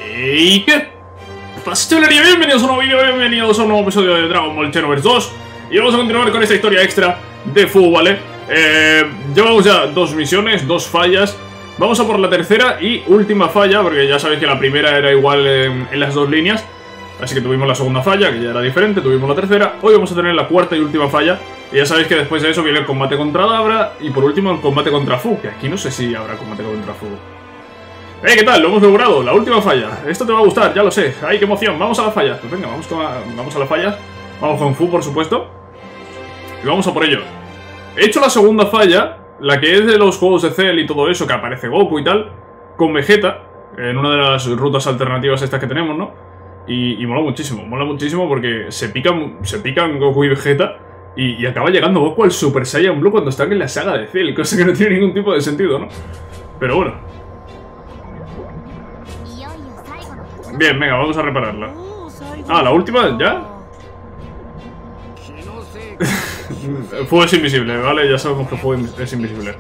¡Hey! ¿Qué pastelería? Bienvenidos a un nuevo vídeo, bienvenidos a un nuevo episodio de Dragon Ball Xenoverse 2. Y vamos a continuar con esta historia extra de Fu, ¿vale? Llevamos ya 2 misiones, 2 fallas. Vamos a por la tercera y última falla, porque ya sabéis que la primera era igual en las 2 líneas. Así que tuvimos la segunda falla, que ya era diferente, tuvimos la tercera. Hoy vamos a tener la cuarta y última falla. Y ya sabéis que después de eso viene el combate contra Dabra. Y por último el combate contra Fu, que aquí no sé si habrá combate contra Fu. ¿Qué tal? Lo hemos logrado, la última falla. Esto te va a gustar, ya lo sé. ¡Ay, qué emoción! Vamos a la falla. Pues venga, vamos a la falla. Vamos con Fu, por supuesto. Y vamos a por ello. He hecho la segunda falla, la que es de los juegos de Cell y todo eso, que aparece Goku y tal, con Vegeta, en una de las rutas alternativas estas que tenemos, ¿no? Y mola muchísimo porque se pican Goku y Vegeta y acaba llegando Goku al Super Saiyan Blue cuando están en la saga de Cell, cosa que no tiene ningún tipo de sentido, ¿no? Pero bueno. Bien, venga, vamos a repararla. Ah, ¿la última? ¿Ya? Fu es invisible, ¿vale? Ya sabemos que Fu es invisible.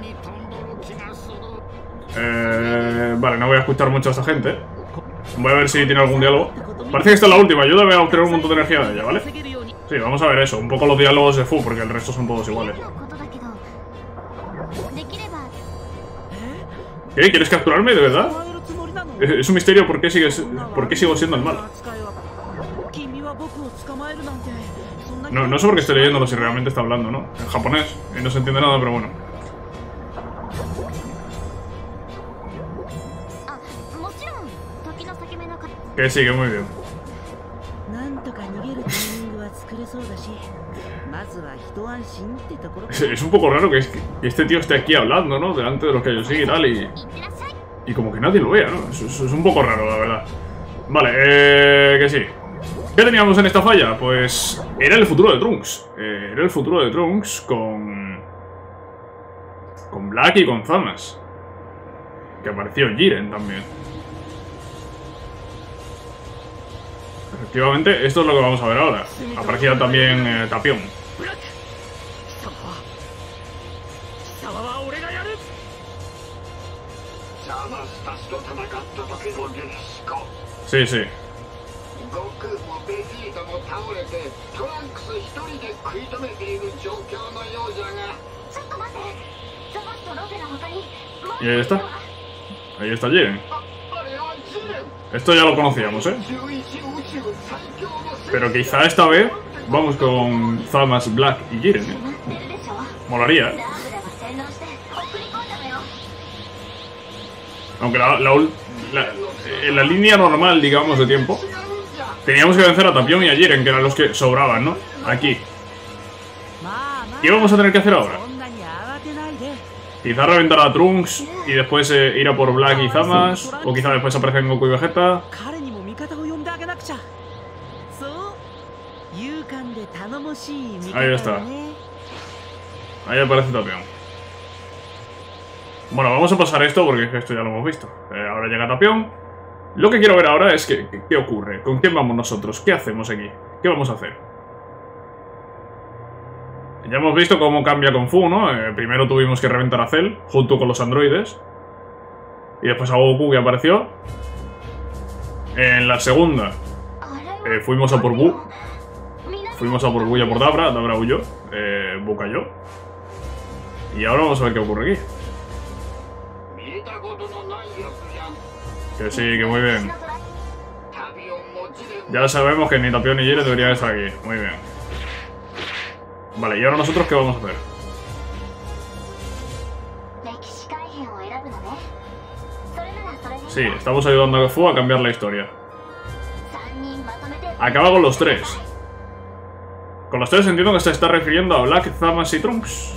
Vale, no voy a escuchar mucho a esta gente. Voy a ver si tiene algún diálogo. Parece que esta es la última, ayúdame a obtener un montón de energía de ella, ¿vale? Sí, vamos a ver eso, un poco los diálogos de Fu, porque el resto son todos iguales. ¿Qué? ¿Quieres capturarme, de verdad? Es un misterio por qué sigo siendo el malo. No sé por qué estoy leyéndolo si realmente está hablando, ¿no? En japonés, y no se entiende nada, pero bueno. Que sí, que muy bien. Es un poco raro que este tío esté aquí hablando, ¿no? Delante de los que yo sigo y tal, y como que nadie lo vea, ¿no? Es un poco raro, la verdad. Vale, que sí. ¿Qué teníamos en esta falla? Pues era el futuro de Trunks. Era el futuro de Trunks con Black y con Zamasu. Que apareció Jiren también. Efectivamente, esto es lo que vamos a ver ahora. Aparecía también Tapión. Sí, sí. Y ahí está. Ahí está Jiren. Esto ya lo conocíamos, ¿eh? Pero quizá esta vez vamos con Zamasu, Black y Jiren, ¿eh? Molaría, ¿eh? Aunque en la línea normal, digamos, de tiempo, teníamos que vencer a Tapión y a Jiren, que eran los que sobraban, ¿no? Aquí. ¿Qué vamos a tener que hacer ahora? Quizá reventar a Trunks y después ir a por Black y Zamasu, o quizá después aparecen Goku y Vegeta. Ahí está. Ahí aparece Tapión. Bueno, vamos a pasar esto porque esto ya lo hemos visto. Ahora llega Tapión. Lo que quiero ver ahora es qué ocurre. ¿Con quién vamos nosotros? ¿Qué hacemos aquí? ¿Qué vamos a hacer? Ya hemos visto cómo cambia con Fu, ¿no? Primero tuvimos que reventar a Cell junto con los androides. Y después a Goku, que apareció. En la segunda fuimos a por Buu. Fuimos a por Buu y a por Dabra. Dabra huyó. Buu cayó. Y ahora vamos a ver qué ocurre aquí. Que sí, que muy bien. Ya sabemos que ni Tapión ni Jiren deberían estar aquí. Muy bien. Vale, ¿y ahora nosotros qué vamos a hacer? Sí, estamos ayudando a Fu a cambiar la historia. Acaba con los 3. Con los 3 entiendo que se está refiriendo a Black, Zamasu y Trunks.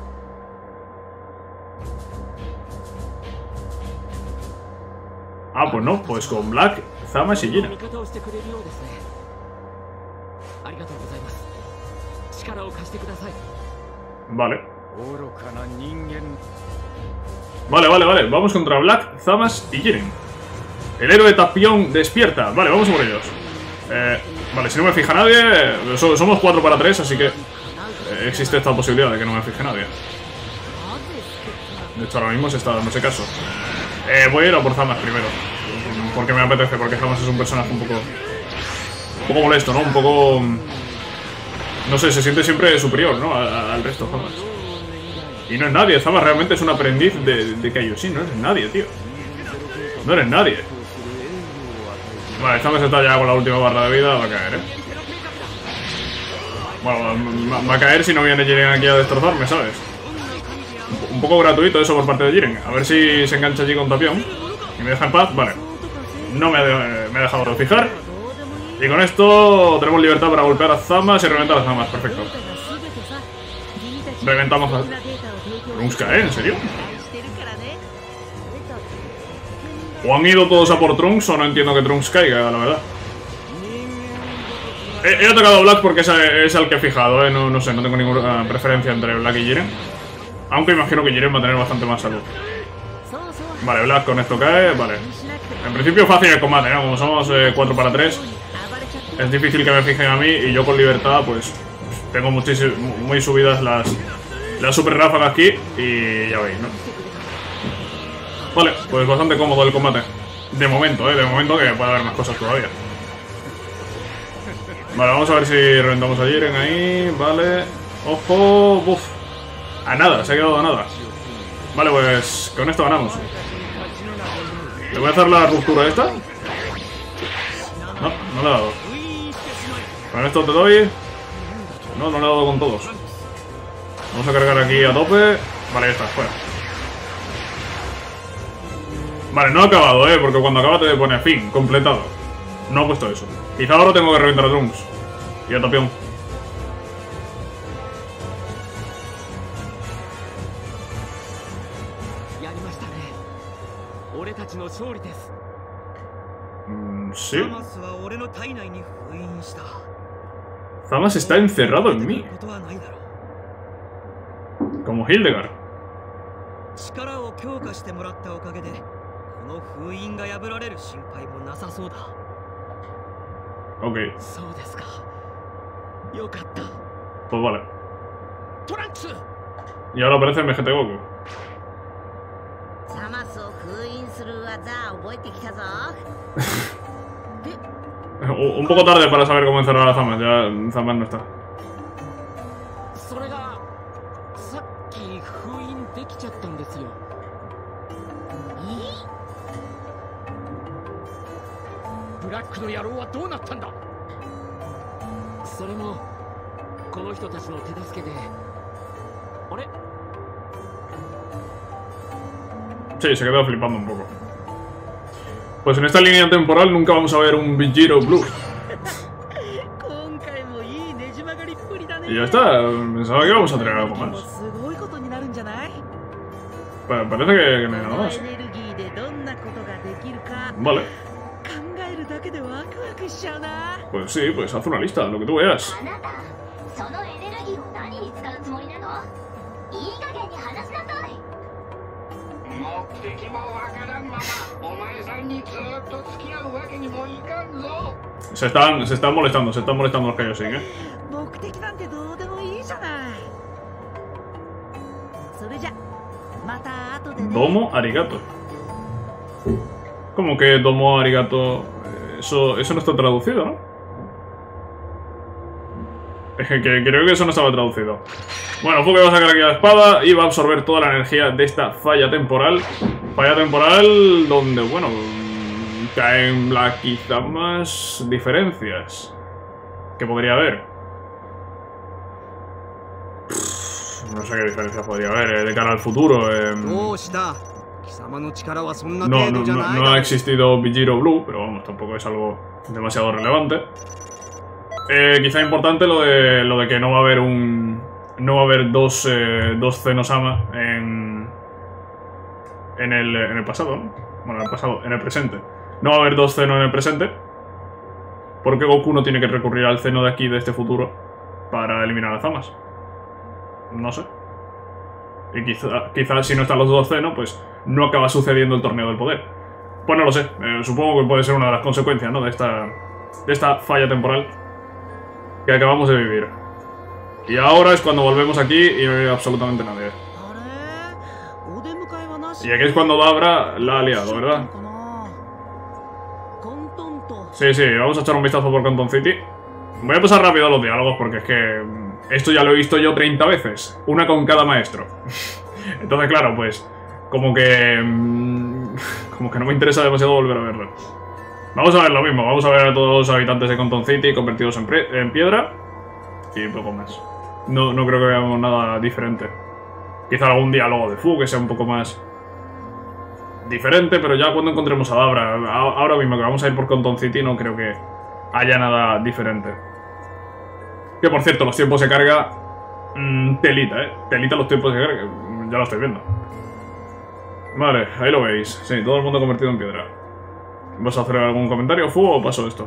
Ah, pues no, pues con Black, Zamasu y Jiren. Vale. Vale, vamos contra Black, Zamasu y Jiren. El héroe Tapión despierta. Vale, vamos a por ellos. Vale, si no me fija nadie, somos 4 para 3, así que existe esta posibilidad de que no me fije nadie. De hecho, ahora mismo se está dando ese caso. Voy a ir a por Zamasu primero. porque me apetece, porque Zama's es un personaje un poco molesto, ¿no? Un poco... No sé, se siente siempre superior, ¿no? Al resto, Zama's. Y no es nadie, Zama's realmente es un aprendiz de Kaioshin, no eres nadie, tío. No eres nadie. Vale, Zama's está ya con la última barra de vida, va a caer, Bueno, va a caer si no viene Jiren aquí a destrozarme, ¿sabes? Un poco gratuito eso por parte de Jiren. A ver si se engancha allí con Tapión y me deja en paz, vale. No me he dejado de fijar. Y con esto tenemos libertad para golpear a Zama's y reventar a Zama's, perfecto. Reventamos a... Trunks cae, ¿en serio? ¿O han ido todos a por Trunks o no entiendo que Trunks caiga, la verdad? He atacado a Black porque es al que he fijado, no sé, no tengo ninguna preferencia entre Black y Jiren. Aunque imagino que Jiren va a tener bastante más salud. Vale, Black con esto cae, vale. En principio fácil el combate, ¿no? Como somos 4 para 3, es difícil que me fijen a mí y yo con libertad, pues tengo muy subidas las super ráfagas aquí y ya veis, ¿no? Vale, pues bastante cómodo el combate. De momento, que puede haber más cosas todavía. Vale, vamos a ver si reventamos a Jiren ahí, vale. Ojo, buf. A nada, se ha quedado a nada. Vale, pues con esto ganamos. ¿Le voy a hacer la ruptura esta? No le he dado. Con esto te doy. No le he dado con todos. Vamos a cargar aquí a tope. Vale, ya está, fuera. Vale, no ha acabado, porque cuando acaba te pone fin, completado. No he puesto eso. Quizá ahora tengo que reventar a Trunks. Y a Tapión. Sí. Zama's está encerrado en mí. Como Hildegard. Ok. Pues vale. Y ahora aparece el MGT Goku. Un poco tarde para saber cómo encerrar a Zama's. Ya Zama's no está. Sí, se quedó flipando un poco. Pues en esta línea temporal nunca vamos a ver un Vegito Blue. Y ya está, pensaba que íbamos a tener algo más. Parece que no hay nada más. Vale. Pues sí, pues haz una lista, lo que tú veas. Se están molestando los Kaioshin, Domo arigato. ¿Cómo que domo arigato? Eso no está traducido, ¿no? Es que creo que eso no estaba traducido. Bueno, Fuke va a sacar aquí la espada y va a absorber toda la energía de esta falla temporal. Falla temporal donde, bueno, caen quizá más diferencias que podría haber. No sé qué diferencias podría haber de cara al futuro. No ha existido Vegito Blue, pero vamos, tampoco es algo demasiado relevante. Quizá importante lo de que no va a haber dos Zenosama en el pasado, ¿no? Bueno, en el presente. No va a haber dos Zeno en el presente, porque Goku no tiene que recurrir al Zeno de aquí, de este futuro, para eliminar a Zama's. No sé. Y quizá si no están los dos Zeno, pues no acaba sucediendo el torneo del poder. Pues no lo sé. Supongo que puede ser una de las consecuencias, ¿no? De esta falla temporal que acabamos de vivir. Y ahora es cuando volvemos aquí y no hay absolutamente nadie. Y aquí es cuando Dabra la ha liado, ¿verdad? Sí, sí, vamos a echar un vistazo por Canton City. Voy a pasar rápido los diálogos porque es que esto ya lo he visto yo 30 veces. Una con cada maestro. Entonces, claro, pues como que no me interesa demasiado volver a verlo. Vamos a ver lo mismo. Vamos a ver a todos los habitantes de Canton City convertidos en piedra. Y poco más. No creo que veamos nada diferente. Quizá algún diálogo de Fu que sea un poco más diferente, pero ya cuando encontremos a Dabra. Ahora mismo que vamos a ir por Canton City no creo que haya nada diferente. Que por cierto, los tiempos de carga... telita, telita los tiempos de carga. Ya lo estoy viendo. Vale, ahí lo veis. Sí, todo el mundo convertido en piedra. ¿Vas a hacer algún comentario, Fu, o paso esto?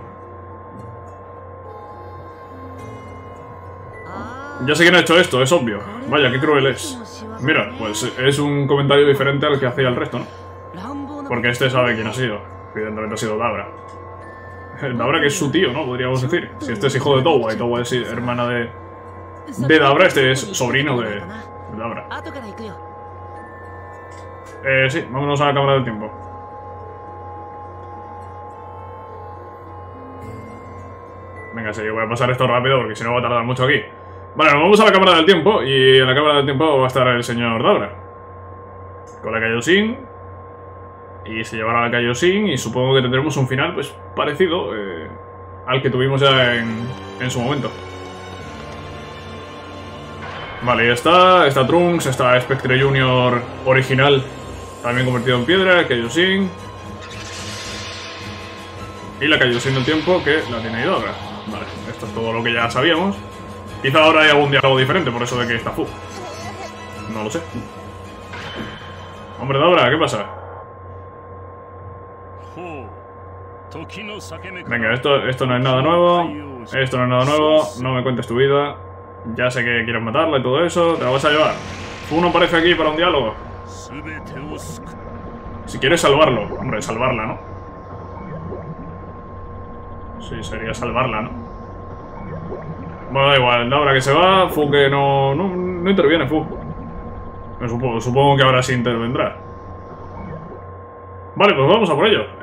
Ya sé quién ha hecho esto, es obvio. Vaya, qué cruel es. Mira, pues es un comentario diferente al que hacía el resto, ¿no? Porque este sabe quién ha sido. Evidentemente ha sido Dabra. Dabra, que es su tío, ¿no? Podríamos decir. Si este es hijo de Towa y Towa es hermana de Dabra, este es sobrino de Dabra. Sí, vámonos a la cámara del tiempo. Venga, sí, voy a pasar esto rápido porque si no va a tardar mucho aquí. Vale, nos vamos a la cámara del tiempo y en la cámara del tiempo va a estar el señor Dabra. Con la Kaioshin. Y se llevará la Kaioshin y supongo que tendremos un final pues parecido al que tuvimos ya en su momento. Vale, ya está. Está Trunks, está Spectre Junior original, también convertido en piedra, Kaioshin. Y la Kaioshin del tiempo que la tiene Dabra. Vale, esto es todo lo que ya sabíamos. Quizá ahora hay algún diálogo diferente por eso de que está Fu. No lo sé. Hombre, Dabra, ¿qué pasa? Venga, esto no es nada nuevo. Esto no es nada nuevo. No me cuentes tu vida. Ya sé que quieres matarla y todo eso. Te la vas a llevar. Fu no aparece aquí para un diálogo. Si quieres salvarlo. Hombre, salvarla, ¿no? Sí, sería salvarla, ¿no? Bueno, da igual. Dabra que se va. Fu que no interviene, Fu. Supongo que ahora sí intervendrá. Vale, pues vamos a por ello.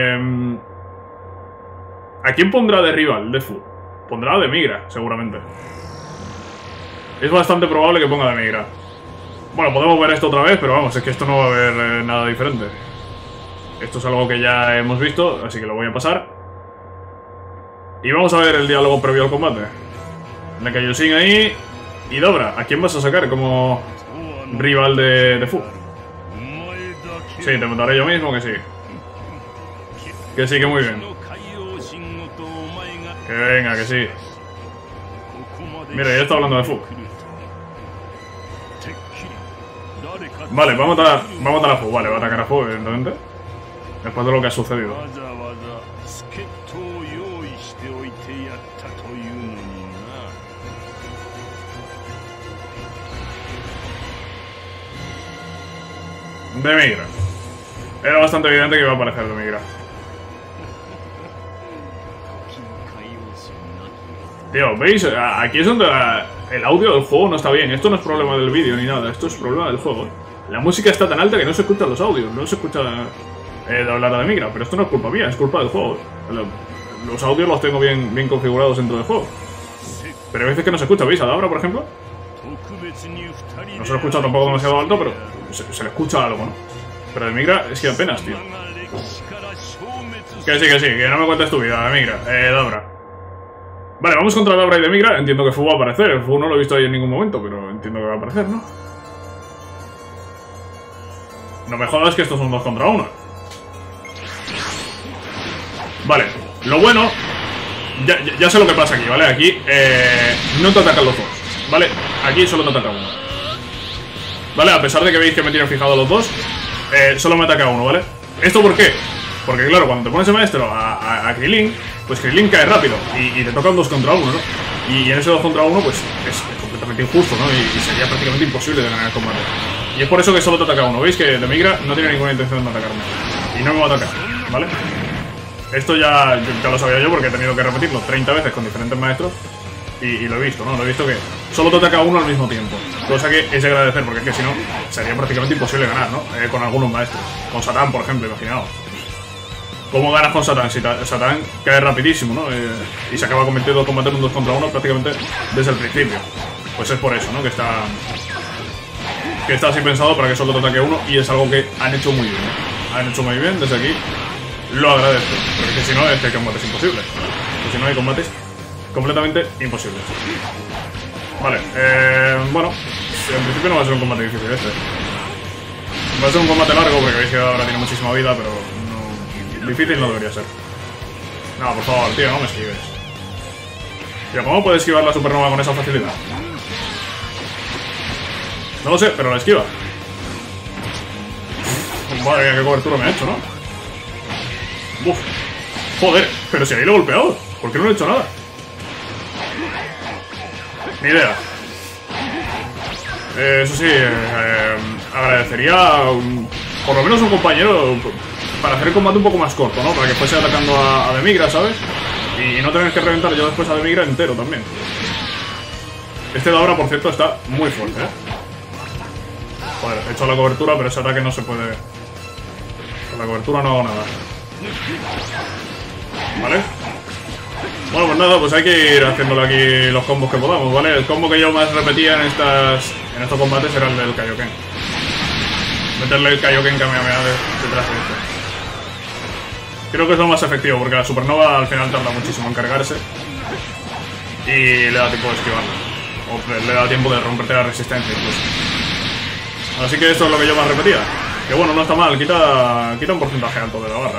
¿A quién pondrá de rival de Fu? Pondrá de Migra, seguramente. Es bastante probable que ponga de Migra. Bueno, podemos ver esto otra vez, pero vamos, es que esto no va a haber nada diferente. Esto es algo que ya hemos visto, así que lo voy a pasar. Y vamos a ver el diálogo previo al combate. La Kaioshin ahí. Y Dabra, ¿a quién vas a sacar como rival de Fu? Sí, te mataré yo mismo, que sí. Que sí, que muy bien. Que venga, que sí. Mira, ya está hablando de Fu. Vale, va a matar a Fu. Vale, va a atacar a Fu, evidentemente. Después de lo que ha sucedido. De Migra. Era bastante evidente que iba a aparecer de Migra. Tío, ¿veis? Aquí es donde el audio del juego no está bien. Esto no es problema del vídeo ni nada. Esto es problema del juego. La música está tan alta que no se escuchan los audios. No se escucha hablar de Migra. Pero esto no es culpa mía, es culpa del juego. Los audios los tengo bien configurados dentro del juego. Pero hay veces que no se escucha. ¿Veis? A Dabra, por ejemplo. No se lo escucha tampoco demasiado alto, pero se le escucha algo, ¿no? Pero de Migra es que apenas, tío. Que sí, que no me cuentes tu vida, de Migra. Dabra. Vale, vamos contra Dabra y de Migra. Entiendo que Fu va a aparecer. Fu no lo he visto ahí en ningún momento, pero entiendo que va a aparecer, ¿no? No me jodas que estos son 2 contra 1. Vale, lo bueno... Ya sé lo que pasa aquí, ¿vale? Aquí no te atacan los dos, ¿vale? Aquí solo te ataca uno. ¿Vale? A pesar de que veis que me tienen fijado los dos, solo me ataca uno, ¿vale? ¿Esto por qué? Porque claro, cuando te pones el maestro a Krilin, pues Krilin cae rápido y te toca un 2 contra 1, ¿no? Y en ese 2 contra 1, pues es completamente injusto, ¿no? Y sería prácticamente imposible de ganar el combate. Y es por eso que solo te ataca uno. ¿Veis? Que de Migra no tiene ninguna intención de atacarme. Y no me va a atacar, ¿vale? Esto ya lo sabía yo porque he tenido que repetirlo 30 veces con diferentes maestros. Y lo he visto, ¿no? Lo he visto que solo te ataca uno al mismo tiempo. Cosa que es de agradecer, porque es que si no, sería prácticamente imposible ganar, ¿no? Con algunos maestros. Con Satán, por ejemplo, imaginaos. ¿Cómo ganas con Satán? Si Satán cae rapidísimo, ¿no? Y se acaba convirtiendo en combate un 2 contra 1 prácticamente desde el principio. Pues es por eso, ¿no? Que está así pensado para que solo te ataque uno, y es algo que han hecho muy bien, ¿eh? Han hecho muy bien, desde aquí lo agradezco. Porque si no, es que el combate es imposible. Porque si no, hay combates completamente imposibles. Vale, bueno, en principio no va a ser un combate difícil este. Va a ser un combate largo porque veis que ahora tiene muchísima vida, pero no, difícil no debería ser. No, por favor, tío, no me esquives. Tío, ¿cómo puede esquivar la supernova con esa facilidad? No lo sé, pero la esquiva. Madre mía, qué cobertura me ha hecho, ¿no? Uf. Joder, pero si ahí lo he golpeado. ¿Por qué no le he hecho nada? Ni idea. Eso sí, agradecería por lo menos un compañero para hacer el combate un poco más corto, ¿no? Para que fuese atacando a Demigra, ¿sabes? Y no tener que reventar yo después a Demigra entero también. Este de ahora, por cierto, está muy fuerte, ¿eh? Joder, he hecho la cobertura, pero ese ataque no se puede... Con la cobertura no hago nada. ¿Vale? Bueno, pues nada, pues hay que ir haciéndole aquí los combos que podamos, ¿vale? El combo que yo más repetía en estos combates era el del Kaioken. Meterle el Kaioken Kamehameha detrás de esto. Creo que es lo más efectivo, porque la supernova al final tarda muchísimo en cargarse. Y le da tiempo de esquivarla. O le da tiempo de romperte la resistencia incluso. Así que esto es lo que yo más repetía. Que bueno, no está mal, quita un porcentaje alto de la barra.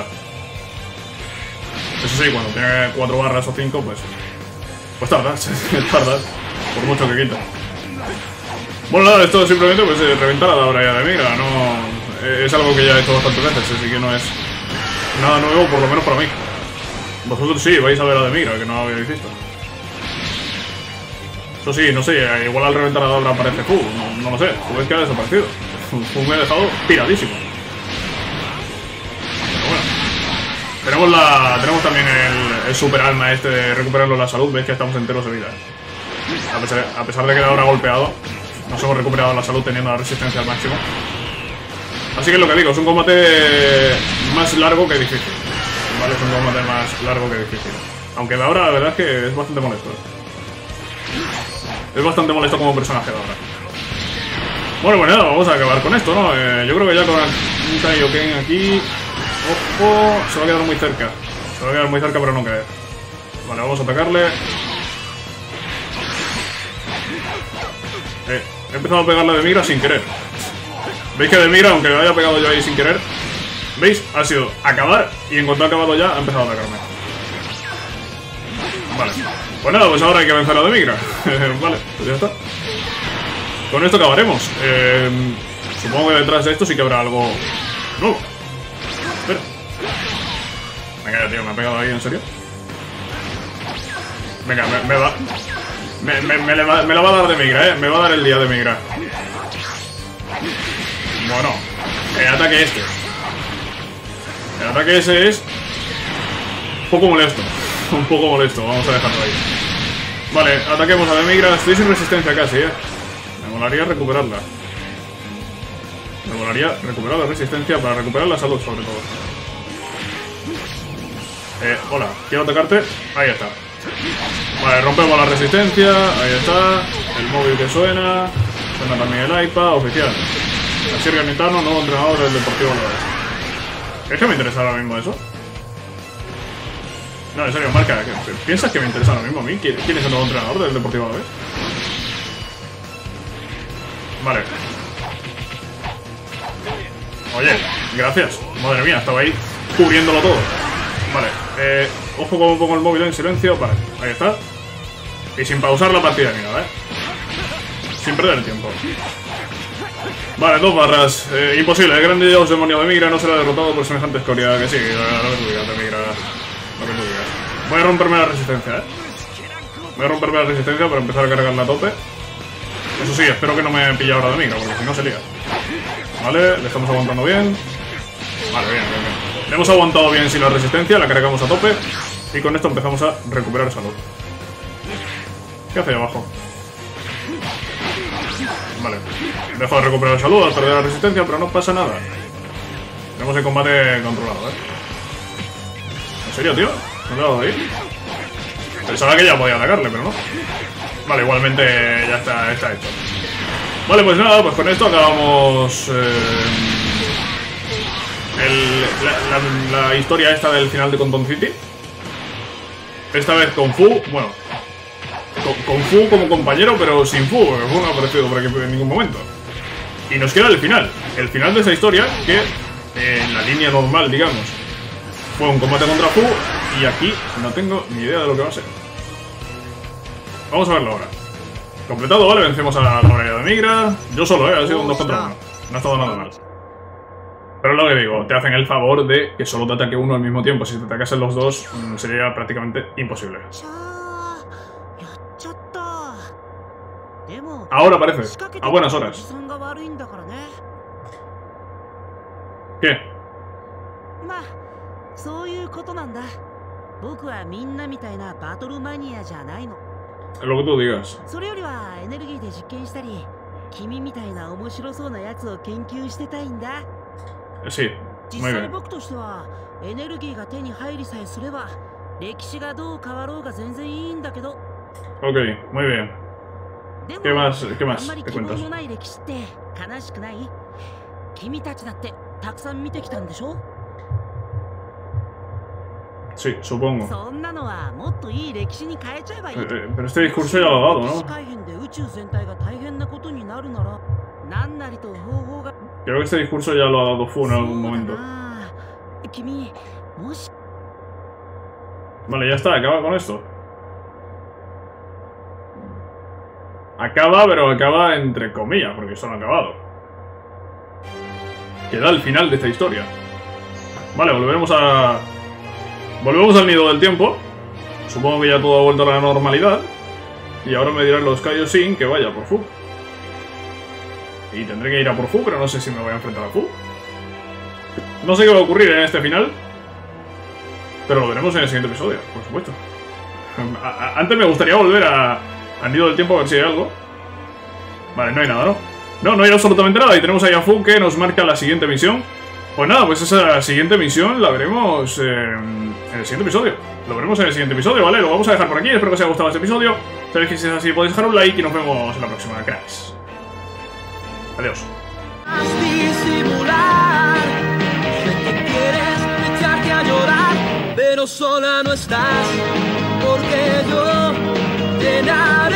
Eso sí, cuando tiene 4 barras o 5, pues tardas, tardas, por mucho que quita. Bueno, nada, esto simplemente pues reventar a la hora ya de Demigra, no... Es algo que ya he hecho bastantes veces, así que no es nada nuevo, por lo menos para mí. Vosotros sí, vais a ver a Demigra, que no lo habéis visto. Eso sí, no sé, igual al reventar a Dabra aparece Fu, no lo sé, Fu es que ha desaparecido. Fu me ha dejado piradísimo. Pero bueno, tenemos también el super alma este de recuperarlo la salud, veis que estamos enteros de vida. A pesar de que ahora golpeado, nos hemos recuperado la salud teniendo la resistencia al máximo. Así que es lo que digo, es un combate más largo que difícil. Vale, es un combate más largo que difícil. Aunque de ahora la verdad es que es bastante molesto. Es bastante molesto como personaje de ahora. Bueno, pues nada, vamos a acabar con esto, ¿no? Yo creo que ya con un Kaioken aquí... Ojo, se va a quedar muy cerca. Se va a quedar muy cerca pero no caer. Vale, vamos a atacarle. He empezado a pegarle a Demigra sin querer. ¿Veis que Demigra, aunque me haya pegado yo ahí sin querer, ¿veis? Ha sido acabar y en cuanto ha acabado ya ha empezado a atacarme. Vale. Pues nada, pues ahora hay que vencer a Demigra. Vale, pues ya está. Con esto acabaremos. Supongo que detrás de esto sí que habrá algo nuevo. Espera. Venga, tío, me ha pegado ahí, ¿en serio? Venga, me la va a dar Demigra, me va a dar el día Demigra. Bueno, el ataque este. El ataque ese es un poco molesto. Un poco molesto, vamos a dejarlo ahí. Vale, ataquemos a Demigra. Estoy sin resistencia casi, Me molaría recuperarla. Me molaría recuperar la resistencia para recuperar la salud sobre todo. Hola, quiero atacarte. Ahí está. Vale, rompemos la resistencia. Ahí está. El móvil que suena. Suena también el iPad oficial. Así Garnitano, nuevo entrenador del Deportivo Alavés. ¿Es que me interesa ahora mismo eso? No, en serio, marca. ¿Piensas que me interesa ahora mismo a mí? ¿Quién es el nuevo entrenador del Deportivo Alavés? Vale. Oye, gracias. Madre mía, estaba ahí cubriéndolo todo. Vale, ojo como pongo el móvil en silencio. Vale, ahí está. Y sin pausar la partida ni nada, sin perder el tiempo. Vale, 2 barras. Imposible, el grande dios demonio de Demigra no será derrotado por semejante escoria. Que sí, lo que tú digas, Demigra. Lo que tú digas. Voy a romperme la resistencia, Voy a romperme la resistencia para empezar a cargarla a tope. Eso sí, espero que no me pille ahora Demigra, porque si no se lía. Vale, le estamos aguantando bien. Vale, bien. Le hemos aguantado bien sin la resistencia, la cargamos a tope. Y con esto empezamos a recuperar salud. ¿Qué hace ahí abajo? Vale, dejo de recuperar salud al perder la resistencia, pero no pasa nada. Tenemos el combate controlado, serio, tío? ¿No le he dado ahí? Pensaba que ya podía atacarle, pero no. Vale, igualmente ya está hecho. Vale, pues nada, pues con esto acabamos la historia esta del final de Conton City. Esta vez con Fu, bueno, con Fu como compañero, pero sin Fu, porque Fu no ha aparecido por aquí en ningún momento. Y nos queda el final de esa historia, que en la línea normal, digamos, fue un combate contra Fu, y aquí no tengo ni idea de lo que va a ser. Vamos a verlo ahora. Completado, vale, vencemos a la Brigada Negra. Yo solo, ha sido un 2 contra 1. No ha estado nada mal. Pero lo que digo, te hacen el favor de que solo te ataque uno al mismo tiempo. Si te atacasen los dos, sería prácticamente imposible. Ahora parece, a buenas horas. ¿Qué? Lo que tú digas. Sí, muy bien. Ok, muy bien. ¿Qué más? ¿Qué más? ¿Te cuentas? Sí, supongo. Pero este discurso ya lo ha dado, ¿no? Creo que este discurso ya lo ha dado Fu en algún momento. Vale, ya está, acaba con esto. Acaba, pero acaba entre comillas, porque esto no ha acabado. Queda el final de esta historia. Vale, volvemos al nido del tiempo. Supongo que ya todo ha vuelto a la normalidad. Y ahora me dirán los Kaioshin que vaya por Fu. Y tendré que ir a por Fu, pero no sé si me voy a enfrentar a Fu. No sé qué va a ocurrir en este final. Pero lo veremos en el siguiente episodio, por supuesto. Antes me gustaría volver al nido del tiempo a ver si hay algo. Vale, no hay nada, ¿no? No hay absolutamente nada. Y tenemos ahí a Fu que nos marca la siguiente misión. Pues nada, pues esa siguiente misión la veremos en el siguiente episodio. Lo veremos en el siguiente episodio, ¿vale? Lo vamos a dejar por aquí. Espero que os haya gustado este episodio. Sabéis que si es así podéis dejar un like y nos vemos en la próxima, cracks. Adiós. Pero sola no estás, porque yo te